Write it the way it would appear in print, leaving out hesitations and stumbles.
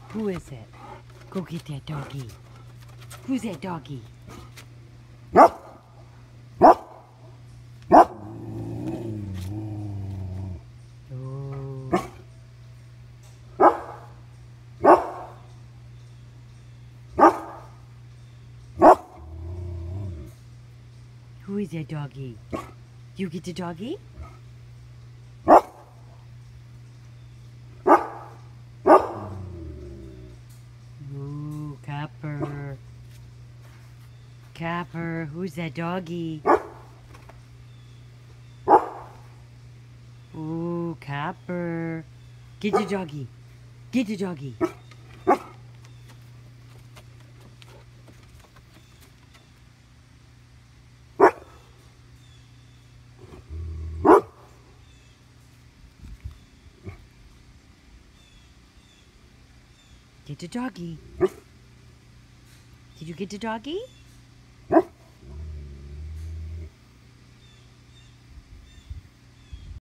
Who is it? Go get that doggy. Who's that doggy? Oh. Who is that doggy? You get the doggy? Ooh, Copper. Copper, who's that doggy? Ooh, Copper. Get the doggy. Get the doggy. Get the doggy. Did you get the doggy?